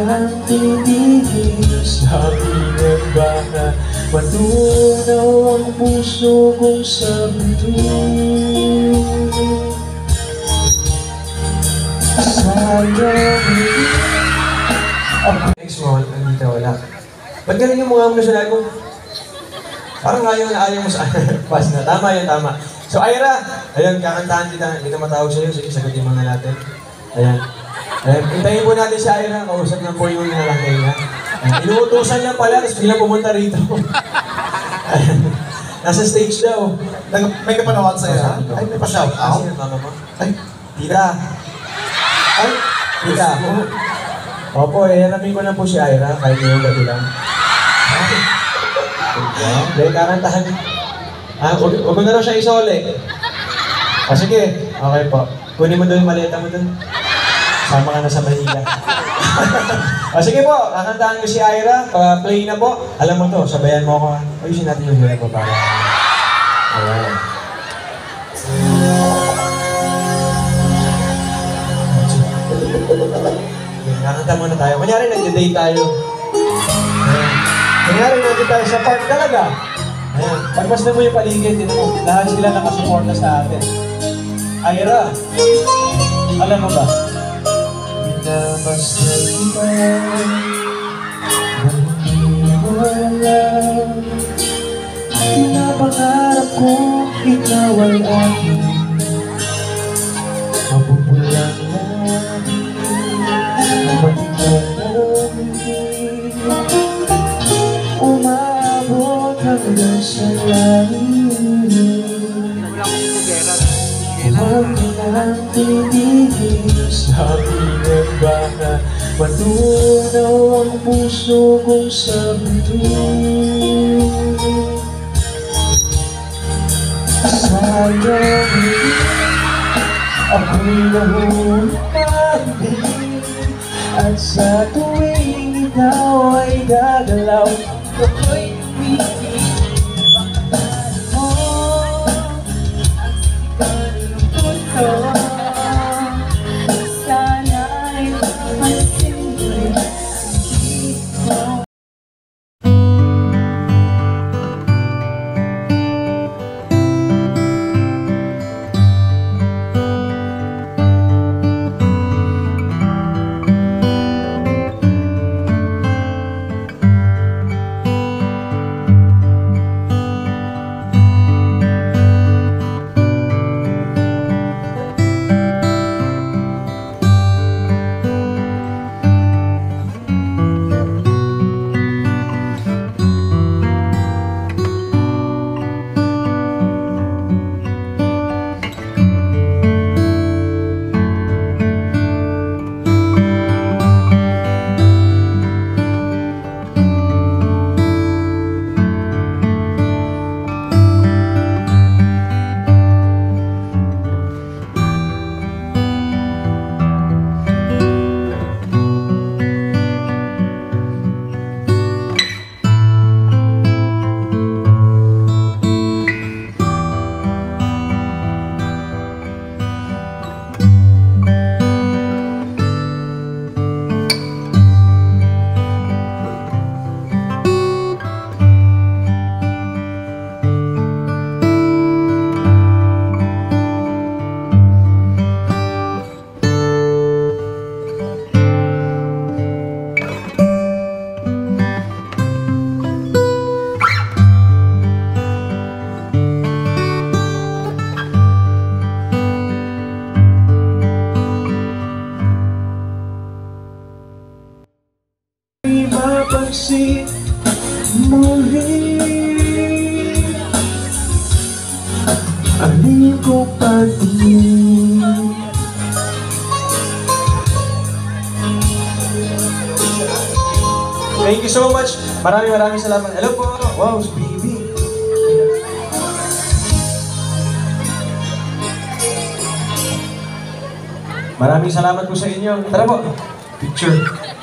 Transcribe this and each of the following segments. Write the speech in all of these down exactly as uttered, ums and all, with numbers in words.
nang titigil sa pinagba na matunaw ang puso kong sabihin. Sayang ako. Next mo, nandito wala. Ba't galing yung mga mo na siya ko? Parang ayaw na ayaw mo sa pass na. Tama yun, tama. So, Ira, ayun, kakantahan kita. Hindi ka matawag sa'yo. Sige, sagutin mo na natin. Ayan. Ayan, hintayin po natin si Ira. Kausap ng po yung nalangay niya. Inuutusan lang pala, tapos biglang pumunta rito. Ayan. Nasa stage daw. May kapanawan sa'yo, ha? Ay, may pa-shout out. Sino mama mo? Ay, tita. Ay, tita. Opo, eh, hanamin ko na po si Ira. Kahit yung gabi lang. Dahil kakantahan. Ah, huwag mo na raw siya isole. Ah, sige. Okay po. Kunin mo doon yung maleta mo doon. Sama ka na sa Manila. Ah, sige po. Kakantahan ko si Ira. Pa-play na po. Alam mo to, sabayan mo ako. Ayusin natin yung hirap mo para. Ayan. Kakanta muna tayo. Kunyari, nag-date tayo. Ayan. Kunyari, nandito tayo sa park talaga. Ayan. Pagmasdan mo yung paligid, din mo. Lahat sila nakasuporta sa atin. Ira, alam mo ba? Minamasdan kita nang hindi mo alam. Pinapangarap ko, ikaw ay akin. Mapupulang namin, mapupulang namin. Umabot hanggang sa langit. Huwag nang titigil sa pinagba na matunaw ang puso kong sabihin. Sayang ako'y nahulagin, at sa tuwing ikaw ay gagalaw, ako'y tumigil. Bakit mo ang sigaw ng puso? Sana'y mapansin mo rin ang mo. Mapansin muli ang iyong pati. Thank you so much. Maraming maraming salamat. Hello po. Wow, baby. Maraming salamat po sa inyo. Tara po. Picture.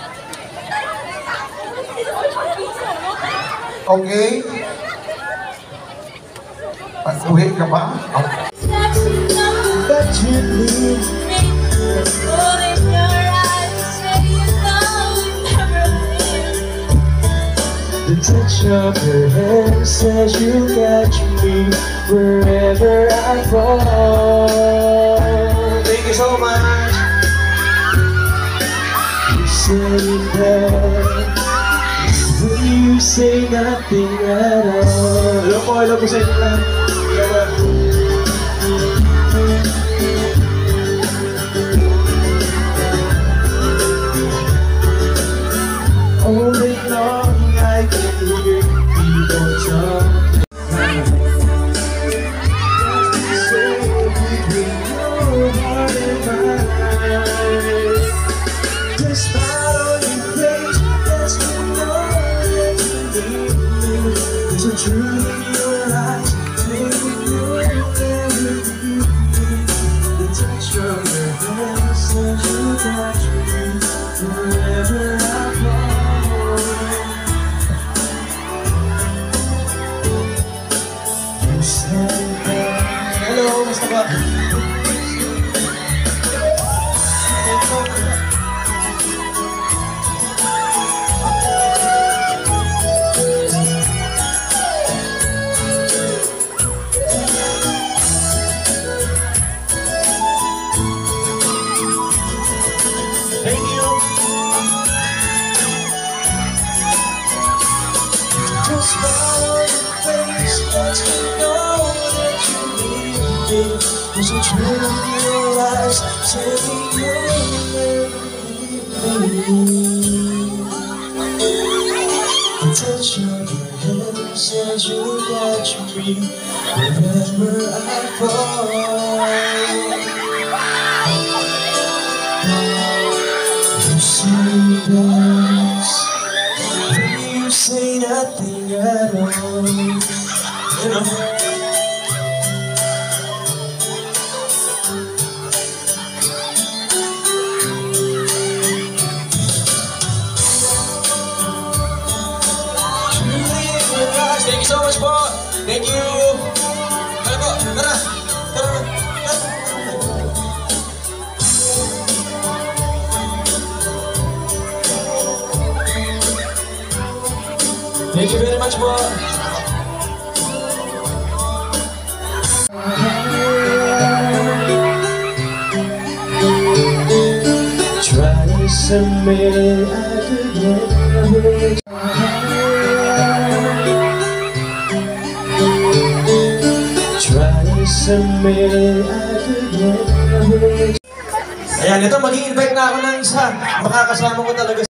Okay? Uwi ka ba? That you need. touch of your hand says you catch me wherever I fall. Thank you so much. You say that when you say nothing at all. Hello po, hello po sa inyo lahat. All day long I can hear people talk. Say between your heart and mine. The smile on your face lets me know that you need me. There's a truth in your eyes, making you never leave me. The touch of your hand says you catch me wherever I fall. Hello, basta ba? Thank you. Just follow your face, let me know that you need me. There's a truth in your eyes, saying you'll never leave me. The touch of your hand says you'll catch me wherever I fall. You say this when you say nothing at all. You know. Thank you so much po. Thank you. Tara po, tara. Tara. Thank you very much po. Try to submit, I could never. Try to submit, I could never. Ayan, ito, mag-i-invite na ako ng isa. Makakasama ko talaga.